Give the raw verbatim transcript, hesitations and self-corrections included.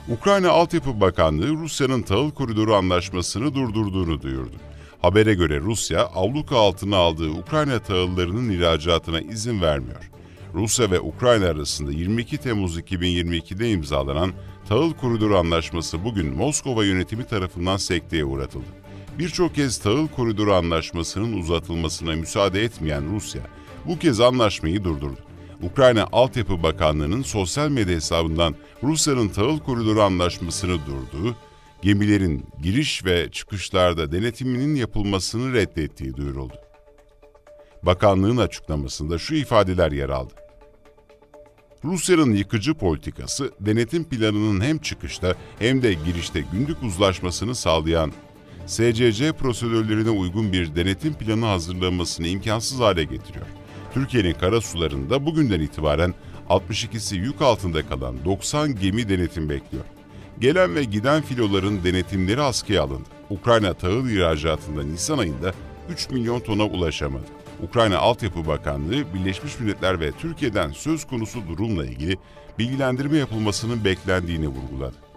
Ukrayna Altyapı Bakanlığı Rusya'nın tahıl koridoru anlaşmasını durdurduğunu duyurdu. Habere göre Rusya, abluka altına aldığı Ukrayna tahıllarının ihracatına izin vermiyor. Rusya ve Ukrayna arasında yirmi iki Temmuz iki bin yirmi iki'de imzalanan tahıl koridoru anlaşması bugün Moskova yönetimi tarafından sekteye uğratıldı. Birçok kez tahıl koridoru anlaşmasının uzatılmasına müsaade etmeyen Rusya, bu kez anlaşmayı durdurdu. Ukrayna Altyapı Bakanlığı'nın sosyal medya hesabından Rusya'nın tahıl koridoru anlaşmasını durduğu, gemilerin giriş ve çıkışlarda denetiminin yapılmasını reddettiği duyuruldu. Bakanlığın açıklamasında şu ifadeler yer aldı. Rusya'nın yıkıcı politikası, denetim planının hem çıkışta hem de girişte günlük uzlaşmasını sağlayan S C C prosedürlerine uygun bir denetim planı hazırlanmasını imkansız hale getiriyor. Türkiye'nin karasularında bugünden itibaren altmış ikisi yük altında kalan doksan gemi denetim bekliyor. Gelen ve giden filoların denetimleri askıya alındı. Ukrayna tahıl ihracatında Nisan ayında üç milyon tona ulaşamadı. Ukrayna Altyapı Bakanlığı, Birleşmiş Milletler ve Türkiye'den söz konusu durumla ilgili bilgilendirme yapılmasının beklendiğini vurguladı.